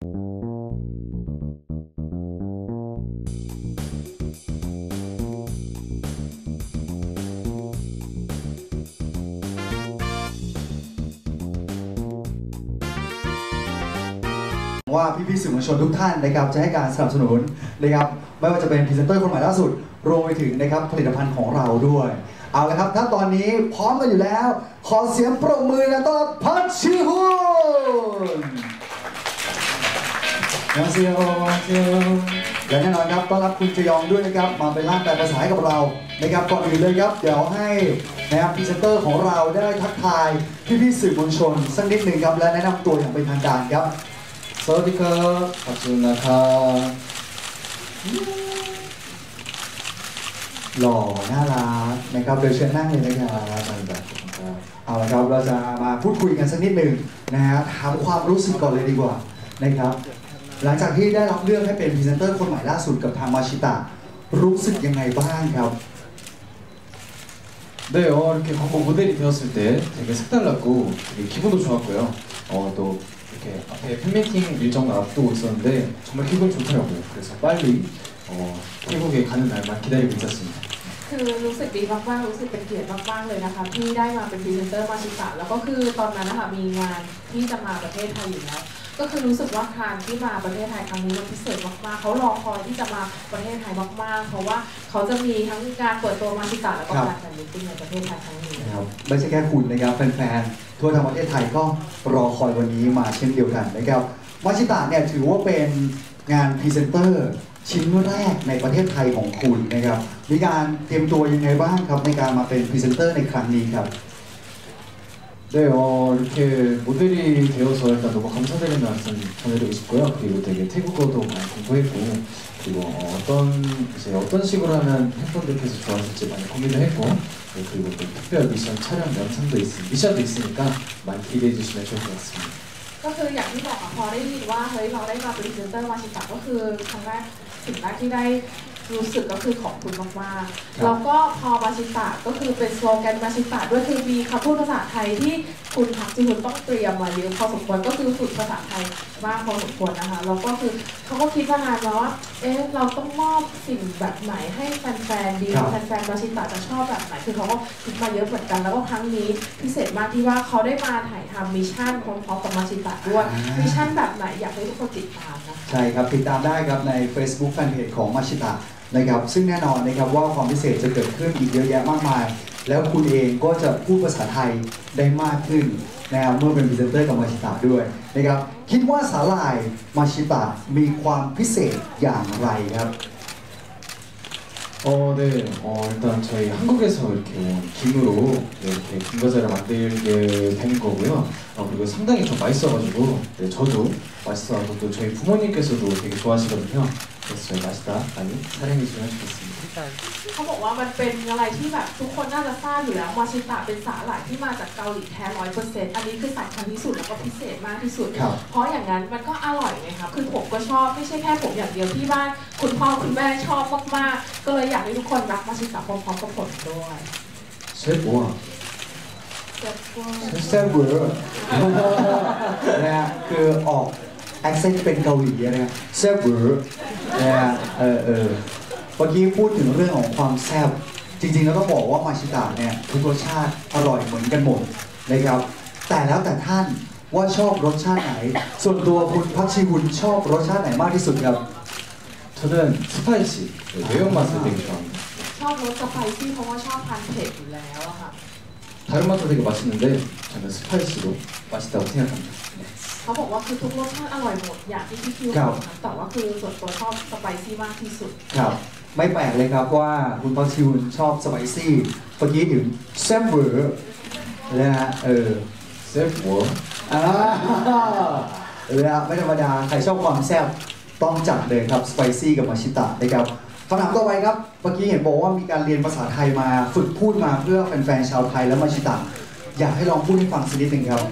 ว่าพี่ๆสื่อมวลชนทุกท่านนะครับจะให้การสนับสนุนนะครับไม่ว่าจะเป็นพรีเซนเตอร์คนใหม่ล่าสุดรวมไปถึงนะครับผลิตภัณฑ์ของเราด้วยเอาละครับถ้าตอนนี้พร้อมกันอยู่แล้วขอเสียงปรบมือกันต้อนรับพัชชิฮุนยังเซียวและแน่นอนครับต้อนรับคุณจยองด้วยนะครับมาเป็นร่างแปลภาษาให้กับเรานะครับก่อนอื่นเลยครับเดี๋ยวให้นะครับพรีเซนเตอร์ของเราได้ทักทายพี่ๆสื่อมวลชนสักนิดหนึ่งครับและแนะนำตัวอย่างเป็นทางการครับสวัสดีครับปัจจุบันนะครับหล่อน่ารักนะครับโดยเชิญนั่งเลยนะครับเอาละครับเราจะมาพูดคุยกันสักนิดหนึ่งนะฮะถามความรู้สึกก่อนเลยดีกว่านะครับหลังจากที่ได้รับเลือกให้เป็นพรีเซนเตอร์คนใหม่ล่าสุดกับทางมาชิตะรู้สึกยังไงบ้างครับ 네, 이렇게 광고 모델이 되었을 때 되게 색달랐고 되게 기분도 좋았고요. 또 이렇게 앞에 팬미팅 일정을 앞두고 있었는데 정말 기분이 좋더라고요. 그래서 빨리 태국에 가는 날만 기다리고 있었습니다. คือรู้สึกดีมากๆรู้สึกเป็นเกียรติมากๆเลยนะคะที่ได้มาเป็นพรีเซนเตอร์มาชิตะแล้วก็คือตอนนั้นนะคะมีงานที่จะมาประเทศไทยอยู่แล้วก็คือรู้สึกว่าการที่มาประเทศไทยครั้งนี้มันพิเศษมากๆเขารอคอยที่จะมาประเทศไทยมากๆเพราะว่าเขาจะมีทั้งการเปิดตัวมาชิตะแล้วก็การแข่งขันในประเทศไทยครั้งนี้ครับไม่ใช่แค่คุณนะครับแฟนๆทั่วทั้งประเทศไทยก็รอคอยวันนี้มาเช่นเดียวกันนะครับมาชิตะเนี่ยถือว่าเป็นงานพรีเซนเตอร์ชิ้นแรกในประเทศไทยของคุณนะครับมีการเตรียมตัวยังไงบ้างครับในการมาเป็นพรีเซนเตอร์ในครั้งนี้ครับ 네, 이렇게 모델이 되어서 일단 너무 감사드리는 말씀 전해드리고 싶고요. 그리고 되게 태국어도 많이 공부했고, 그리고 어떤 식으로 하면 팬분들께서 좋아하실지 많이 고민을 했고, 그리고 또 특별 미션 촬영 미션도 있으니까 많이 기대해 주시면 좋을 것 같습니다. ก็คืออย่างที่บอกพอได้ยินว่าเฮ้ยเราได้มาเป็นพรีเซนเตอร์มาชิตะก็คือครั้งแรกสิ่งแรกที่ได้รู้สึกก็คือขอบคุณมากๆแล้วก็พอมาชิตะก็คือเป็นสโลแกนมาชิตะด้วยคือมีคำพูดภาษาไทยที่คุณพักจิหุนต้องเตรียมมาเยอะพอสมควรก็คือฝึกภาษาไทยมากพอสมควรนะคะแล้วก็คือเขาก็คิดมานานแล้วว่าเราต้องมอบสิ่งแบบไหนให้แฟนๆดีแฟนๆมาชิตะจะชอบแบบไหนคือเขาก็คิดมาเยอะเหมือนกันแล้วก็ครั้งนี้พิเศษมากที่ว่าเขาได้มาถ่ายทำมิชชั่นพร้อมๆกับมาชิตะด้วยมิชชั่นแบบไหนอยากให้ทุกคนติดตามนะใช่ครับติดตามได้ครับใน Facebook Fanpage ของมาชิตะนะครับซึ่งแน่นอนนะครับว่าความพิเศษจะเกิดขึ้นอีกเยอะแยะมากมายแล้วคุณเองก็จะพูดภาษาไทยได้มากขึ้นนะครับเมื่อเป็นพรีเซนเตอร์กับมาชิตะด้วยนะครับคิดว่าสาหร่ายมาชิตะมีความพิเศษอย่างไรครับ 네, 일단 저희 한국에서 이렇게 김으로 이렇게 김과자를 만들게 된 거고요. 그리고 상당히 좀 맛있어가지고 네, 저도 맛있어하고 또 저희 부모님께서도 되게 좋아하시거든요. 그래서 저희 맛있다 많이 사랑해주시면 좋겠습니다. เขาบอกว่ามันเป็นอะไรที่แบบทุกคนน่าจะทราบอยู่แล้วมาชิตะเป็นสาหร่ายที่มาจากเกาหลีแท้ 100% อันนี้คือสำคัญที่สุดแล้วก็พิเศษมากที่สุดเพราะอย่างนั้นมันก็อร่อยไงครับคือผมก็ชอบไม่ใช่แค่ผมอย่างเดียวที่บ้านคุณพ่อคุณแม่ชอบมากๆก็เลยอยากให้ทุกคนรักมาชิตะพร้อมๆกับผมด้วยเชฟบัวเซฟเวอร์นะฮะคือออกแอคเซนต์เป็นเกาหลีนะเซฟเวอร์นะฮะเมื่อกี้พูดถึงเรื่องของความแซ่บจริงๆแล้วต้องบอกว่ามาชิตะเนี่ยทุกรสชาติอร่อยเหมือนกันหมดนะครับแต่แล้วแต่ท่านว่าชอบรสชาติไหนส่วนตัวคุณพักชิวุนชอบรสชาติไหนมากที่สุดครับ 저는 스파이시 매운맛을 되게 좋아합니다. ชอบรสสไปซี่เพราะว่าชอบทานเผ็ดอยู่แล้วอะค่ะ 다른 맛도 되게 맛있는데 저는 스파이시로 맛있다고 생각합니다. เขาบอกว่าคือทุกรสชาติอร่อยหมดอย่างที่พี่คิวบอกแต่ว่าคือส่วนตัวชอบสไปซี่มากที่สุดครับไม่แปลกเลยครับว่าคุณพักชิวุนชอบสไปซี่เมื่อกี้ถึงแซ่บเวอร์นะฮะแซ่บเวอร์แล้วไม่ธรรมดาใครชอบความแซ่บต้องจัดเลยครับสไปซี่กับมาชิตะนะครับคำถามต่อไปครับเมื่อกี้เห็นบอกว่ามีการเรียนภาษาไทยมาฝึกพูดมาเพื่อแฟนๆชาวไทยและมาชิตะอยากให้ลองพูดให้ฟังสักนิดหนึ่งครับ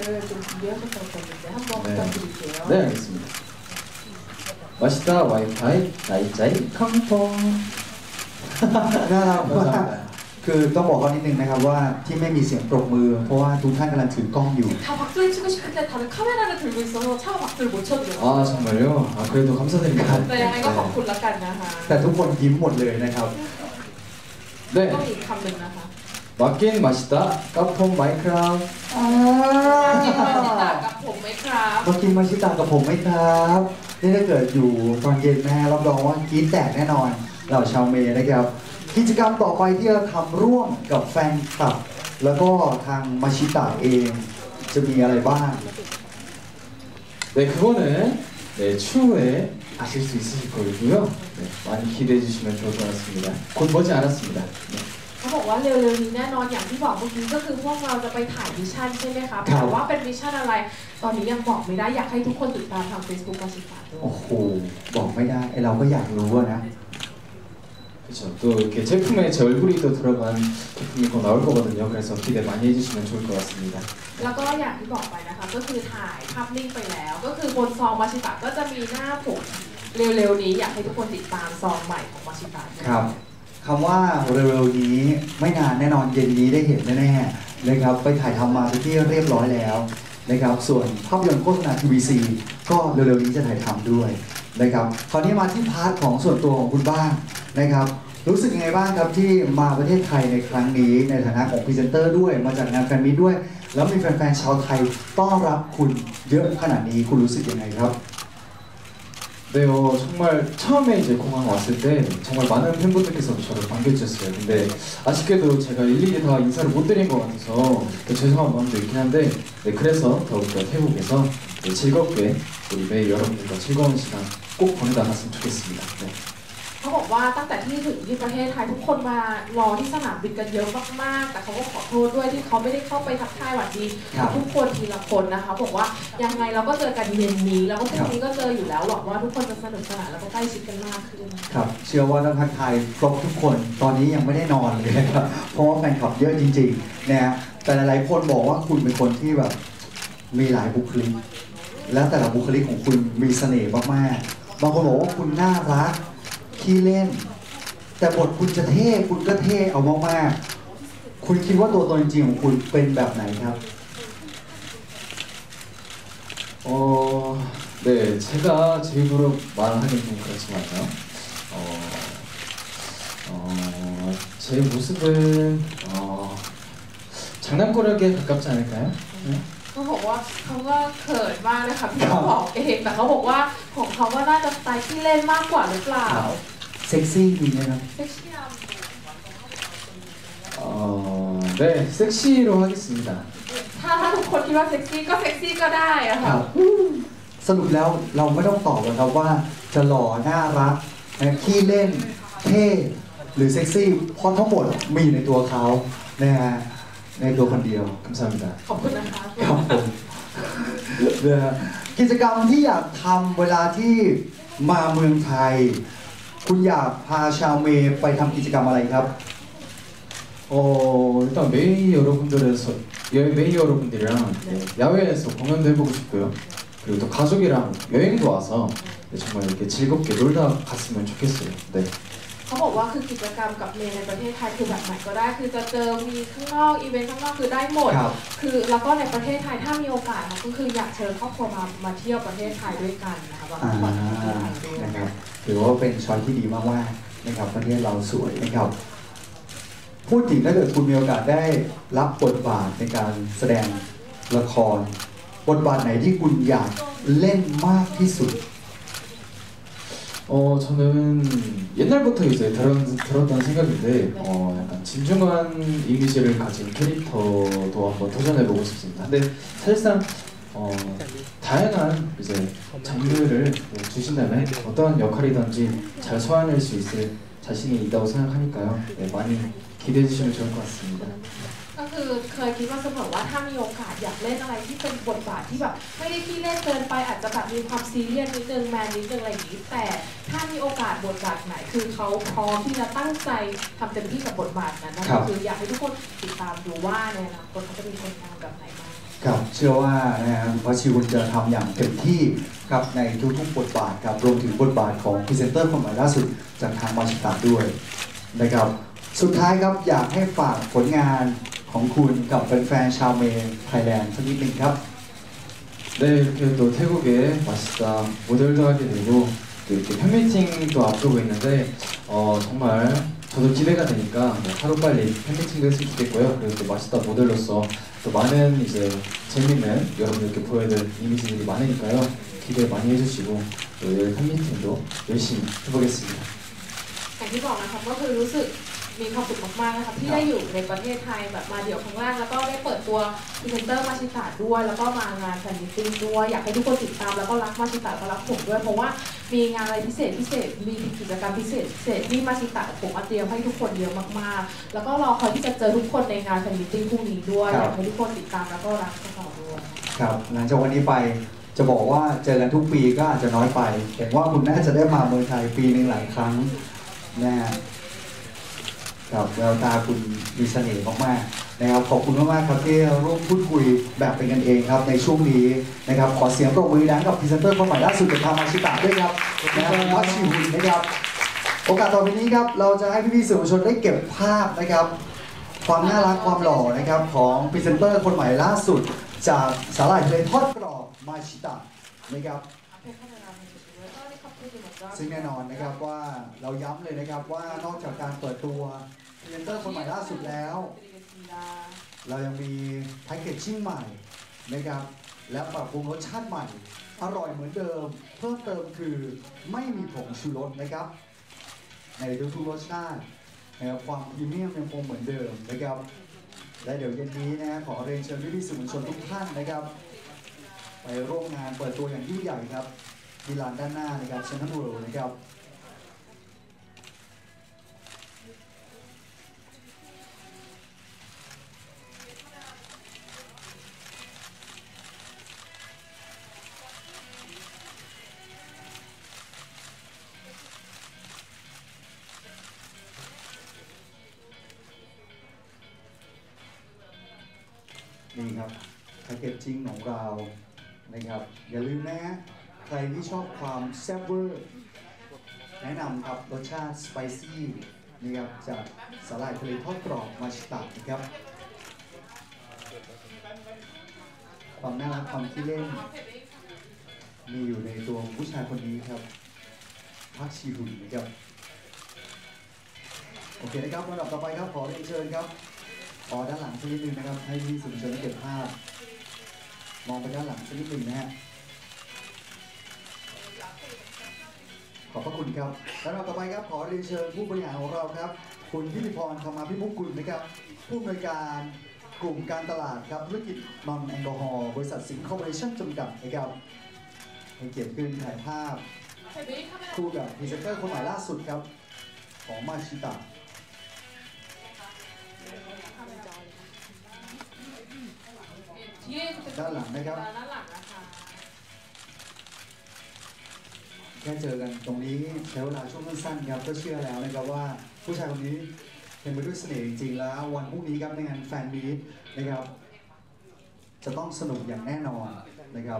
네, 알겠습니다. 맛있다 와이파이 나이짜이 캉펑 น่ารักมากคือต้องบอกเขานิดนึงนะครับว่าที่ไม่มีเสียงปรบมือเพราะว่าทุกท่านกำลังถือกล้องอยู่ 다 박수를 치고 싶은데 다들 카메라를 들고 있어서 차마 박수를 못 쳐드려요. 아 정말요? 아 그래도 감사드립니다. 네, 이거 ขอบคุณละกันนะคะแต่ทุกคนยิ้มหมดเลยนะครับ 네. ก็มีอีกคำหนึ่งนะคะ 맞긴 맛있다. 까폰 마이크랑. กินมาชิตะกับผมไหมครับมากินมาชิตากับผมไหมครับนี่ถ้าเกิดอยู่ตอนเย็นนะรับรองว่ากรี๊ดแตกแน่นอนเหล่าชาวเมย์นะครับกิจกรรมต่อไปที่เราทำร่วมกับแฟนคลับแล้วก็ทางมาชิตะเองจะมีอะไรบ้าง 네 그거는 네 추후에 아실 수 있으실 거고요. 네, 많이 기대해 주시면 좋을 것 같습니다. 곧 머지 않았습니다. 네. เขาบอกว่าเร็วๆนี้แน่นอนอย่างที่บอกเมื่อกี้ก็คือพวกเราจะไปถ่ายมิชชั่นใช่ไหมครับแต่ว่าเป็นมิชชั่นอะไร ตอนนี้ยังบอกไม่ได้อยากให้ทุกคนติดตามทาง Facebook มาชิตะด้วยโอ้โหบอกไม่ได้ไอเราก็อยากรู้อะนะ 그렇죠. 또 이렇게 제품에 제 얼굴이 또 들어간 제품이 곧 나올 거거든요. 그래서 기대 많이 해주시면 좋을 것 같습니다. แล้วก็อย่างที่บอกไปนะคะก็คือถ่ายภาพนิ่งไปแล้ว ก็คือบนซองมาชิตะก็จะมีหน้าผมเร็วๆนี้อยากให้ทุกคนติดตามซองใหม่ของมาชิตะด้วยครับคำว่าเร็วๆนี้ไม่นานแน่นอนเย็นนี้ได้เห็นแน่ๆนะครับไปถ่ายทำมาเป็นที่เรียบร้อยแล้วนะครับส่วนภาพยนตร์โฆษณา TVC ก็เร็วๆนี้จะถ่ายทำด้วยนะครับคราวนี้มาที่พาร์ทของส่วนตัวของคุณบ้างนะครับรู้สึกยังไงบ้างครับที่มาประเทศไทยในครั้งนี้ในฐานะของพรีเซนเตอร์ด้วยมาจากงานแฟนมิตด้วย แล้วมีแฟนๆชาวไทยต้อนรับคุณเยอะขนาดนี้คุณรู้สึกยังไงครับ 네, 정말 처음에 이제 공항 왔을 때 정말 많은 팬분들께서 저를 반겨주셨어요. 근데 아쉽게도 제가 일일이 다 인사를 못 드린 것 같아서 죄송한 마음도 있긴 한데 네, 그래서 더욱더 태국에서 네, 즐겁게 우리 매일 여러분들과 즐거운 시간 꼭 보내다 갔으면 좋겠습니다. 네. เขาบอกว่าตั้งแต่ที่ถึงที่ประเทศไทยทุกคนมารอที่สนามบินกันเยอะมากๆแต่เขาก็ขอโทษด้วยที่เขาไม่ได้เข้าไปทักทายหวัดดีครับทุกคนทีละคนนะคะบอกว่ายังไงเราก็เจอกันเย็นนี้แล้วก็พรุ่งนี้ก็เจออยู่แล้วหวังว่าทุกคนจะสนุกสนานแล้วก็ใกล้ชิดกันมากขึ้นครับเชื่อว่านักทักทายครบทุกคนตอนนี้ยังไม่ได้นอนเลยนะครับเพราะว่าแฟนคลับเยอะจริงๆนะฮะแต่หลายๆคนบอกว่าคุณเป็นคนที่แบบมีหลายบุคลิกและแต่ละบุคลิกของคุณมีเสน่ห์มากๆบางคนบอกว่าคุณน่ารักขี้เล่นแต่บทคุณจะเท่คุณก็เท่เอามากๆคุณคิดว่าตัวตนจริงๆของคุณเป็นแบบไหนครับ 네, 제가 제 입으로 말하기는 좀 그렇지만요. 제 모습은 장난꾸러기에 가깝지 않을까요? 네? เขาบอกว่าเขาก็เขินมากเลยค่ะพี่เขาบอกเองแต่เขาบอกว่าของเขาว่าน่าจะสไตล์ที่เล่นมากกว่าหรือเปล่าเซ็กซี่ดีไหมครับเซ็กซี่ 네, 섹시로 하겠습니다. ถ้าทุกคนคิดว่าเซ็กซี่ก็เซ็กซี่ก็ได้อะคค่ะรับสรุปแล้วเราไม่ต้องตอบเลยครับว่าจะหล่อน่ารักขี้เล่นเท่หรือเซ็กซี่เพราะทั้งหมดมีอยู่ในตัวเขานะฮะในตัวคนเดียว 감사합니다. ขอบคุณนะคะครับผมนะฮะกิจกรรมที่อยากทำเวลาที่มาเมืองไทย คุณอยากพาชาวเมย์ไปทำกิจกรรมอะไรครับ 일단 메이 여러분들이랑 네, 야외에서 공연도 해보고 싶고요. 그리고 또 가족이랑 여행도 와서 네, 정말 이렇게 즐겁게 놀다 갔으면 좋겠어요. 네. เขาบอกว่าคือกิจกรรมกับเมย์ในประเทศไทยคือแบบไหนก็ได้คือจะเจอมีข้างนอกอีเวนต์ข้างนอกคือได้หมดครับคือแล้วก็ในประเทศไทยถ้ามีโอกาสค่ะก็คืออยากเชิญครอบครัวมาเที่ยวประเทศไทยด้วยกันนะคะบางคนที่ไทยด้วยนะครับถือว่าเป็นช้อยที่ดีมากๆนะครับประเทศเราสวยนะครับ พูดถึงถ้าเกิดคุณมีโอกาสได้รับบทบาทในการแสดงละคร บทบาทไหนที่คุณอยากเล่นมากที่สุด 저는 옛날부터 이제 들었던 생각인데 약간 진중한 이미지를 가진 캐릭터도 한번 도전해보고 싶습니다. 근데 사실상 다양한 이제 장르를 주신다면 어떤 역할이든지 잘 소화해낼 수 있을 자신이 있다고 생각하니까요. 네, 많이 기대해 주시면 좋을 것 같습니다. ก็คือเคยคิดว่าเสมอว่าถ้ามีโอกาสอยากเล่นอะไรที่เป็นบทบาทที่แบบไม่ได้ที่เล่นเกินไปอาจจะแบบมีความซีเรียสนิดนึงแมนนิดนึงอะไรอย่างนี้แต่ถ้ามีโอกาสบทบาทไหนคือเขาพร้อมที่จะตั้งใจทำเต็มที่กับบทบาทนั้นนะคะคืออยากให้ทุกคนติดตามดูว่าในอนาคตเขาจะมีผลงานแบบไหนบ้างครับเชื่อว่านะครับพระชิวจะทำอย่างเต็มที่ครับในทุกๆบทบาทครับรวมถึงบทบาทของพรีเซนเตอร์คนใหม่ล่าสุดจากทางมาชิตะด้วยนะครับสุดท้ายครับอยากให้ฝากผลงานของคุณกับแฟนๆชาวเมนไทยแลนด์สักนิดหนึ่งครับ 네, 이렇게 또 태국에 마시다 모델도 하게 되고 또 이렇게 팬미팅도 앞두고 있는데 정말 저도 기대가 되니까 뭐 하루빨리 팬미팅도 했으면 좋겠고요. 그리고 또 마시다 모델로서 또 많은 이제 재밌는 여러분들께 보여드릴 이미지들이 많으니까요. 기대 많이 해주시고 또 팬미팅도 열심히 해보겠습니다. อย่างที่บอกนะครับก็คือรู้สึกมีความสุขมากๆนะคะที่ได้อยู่ในประเทศไทยแบบมาเดี่ยวครั้งแรกแล้วก็ได้เปิดตัวพรีเซนเตอร์มาชิตะด้วยแล้วก็มางานแฟนมิตติ้งด้วยอยากให้ทุกคนติดตามแล้วก็รักมาชิตะก็รักผมด้วยเพราะว่ามีงานอะไรพิเศษมีกิจกรรมพิเศษที่มาชิตะผมเตรียมให้ทุกคนเยอะมากๆแล้วก็รอคอยที่จะเจอทุกคนในงานแฟนมิตติ้งพรุ่งนี้ด้วยอยากให้ทุกคนติดตามแล้วก็รักกันต่อด้วยครับหลังจากวันนี้ไปจะบอกว่าเจอกันทุกปีก็อาจจะน้อยไปเห็นว่าคุณน่าจะได้มาเมืองไทยปีหนึ่งหลายครั้งนะฮะครับแววตาคุณมีเสน่ห์มากๆนะครับขอบคุณมากๆครับที่ร่วมพูดคุยแบบเป็นกันเองครับในช่วงนี้นะครับขอเสียงปรบมือดังกับพรีเซนเตอร์คนใหม่ล่าสุดจากทางมาชิตะด้วยครับนะครับมัชชิฮุนนะครับโอกาสต่อไปนี้ครับเราจะให้พี่ๆสื่อมวลชนได้เก็บภาพนะครับความน่ารักความหล่อนะครับของพรีเซนเตอร์คนใหม่ล่าสุดจากสาหร่ายทะเลทอดกรอบมาชิตะนะครับซึ่งแน่นอนนะครับว่าเราย้ำเลยนะครับว่านอกจากการเปิดตัวพรีเซนเตอร์คนใหม่ล่าสุดแล้วเรายังมีแพ็กเกจจิ้งใหม่นะครับและปรับปรุงรสชาติใหม่อร่อยเหมือนเดิมเพิ่มเติมคือไม่มีผงชูรสนะครับในทุกรสชาตินะครับความพรีเมียมยังคงเหมือนเดิมนะครับและเดี๋ยวเย็นนี้นะขอเรียนเชิญพี่ๆสื่อมวลชนทุกท่านนะครับไปร่วมงานเปิดตัวอย่างยิ่งใหญ่ครับที่ลานด้านหน้านะครับเซ็นทรัลเวิลด์นะครับนี่ครับแพ็กเกจจิ้งของเรานะครับอย่าลืมนะฮะใครที่ชอบความแซ่บเวอร์แนะนำครับรสชาติสไปซี่นะครับจากสาหร่ายทะเลทอดกรอบมาชิตะนะครับความน่ารักความขี้เล่นมีอยู่ในตัวผู้ชายคนนี้ครับพักชีหุนนะครับโอเคนะครับลำดับต่อไปครับขอเรียนเชิญครับขอด้านหลังสักนิดนึงนะครับให้พี่สื่อมวลชนได้เก็บภาพมองไปด้านหลังสักนิดนึงนะฮะขอบพระคุณครับและลำดับต่อไปครับขอเรียนเชิญผู้บริหารของเราครับคุณพิธิพรธรรมาภิมุขกุลนะครับผู้อำนวยการกลุ่มการตลาดครับธุรกิจนอนแอลกอฮอล์บริษัทสิงห์คอร์ปอเรชั่นจำกัดนะครับให้เกียรติขึ้นถ่ายภาพคู่กับพรีเซนเตอร์คนใหม่ล่าสุดครับของมาชิตะด้านหลังนะครับแค่เจอกันตรงนี้ใช้เวลาช่วงสั้นๆครับก็เชื่อแล้วนะครับว่าผู้ชายคนนี้เต็มไปด้วยเสน่ห์จริงๆแล้ววันพรุ่งนี้ครับในงานแฟนมีตนะครับจะต้องสนุกอย่างแน่นอนนะครับ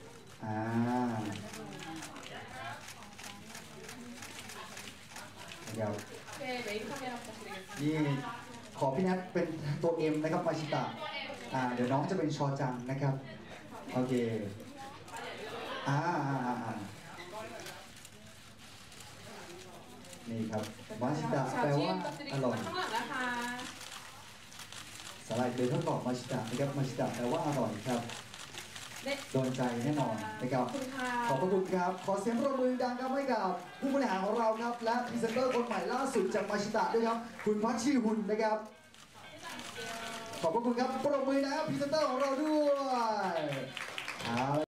นะครับนี่ขอพี่นัทเป็นตัวเอ็มนะครับมาชิตะเดี๋ยวน้องจะเป็นชอจังนะครับโอเคนี่ครับมาชิตะแปลว่าอร่อยสาหร่ายทะเลทอดกรอบมาชิตะนะครับมาชิตะแปลว่าอร่อยครับโดนใจแน่นอนนะครับขอบพระคุณครับขอเสียงปรบมือดังครับให้กับผู้บริหารของเราครับและพรีเซนเตอร์คนใหม่ล่าสุดจากมาชิตะด้วยครับคุณพัชชีหุนนะครับขอบพระคุณครับปรบมือนะครับพรีเซนเตอร์ของเราด้วย